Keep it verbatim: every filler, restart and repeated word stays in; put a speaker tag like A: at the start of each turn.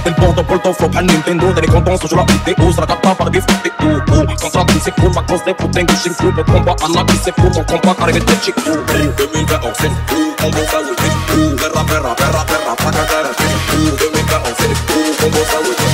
A: Tem porto, porto, flop, a Nintendo. Tem conton, sou la vidéo, sera capta par des vidéos. Contrat, c'est cool, vacances, des poutins, que j'ai cool. Combat, Anaki, c'est cool, ton combat, arrivé de chic. deux mille vingt, on fait tout, on bosse à Wiki. Verra, verra, verra, verra, pas qu'à faire un film. deux mille vingt, on fait tout, on bosse à Wiki.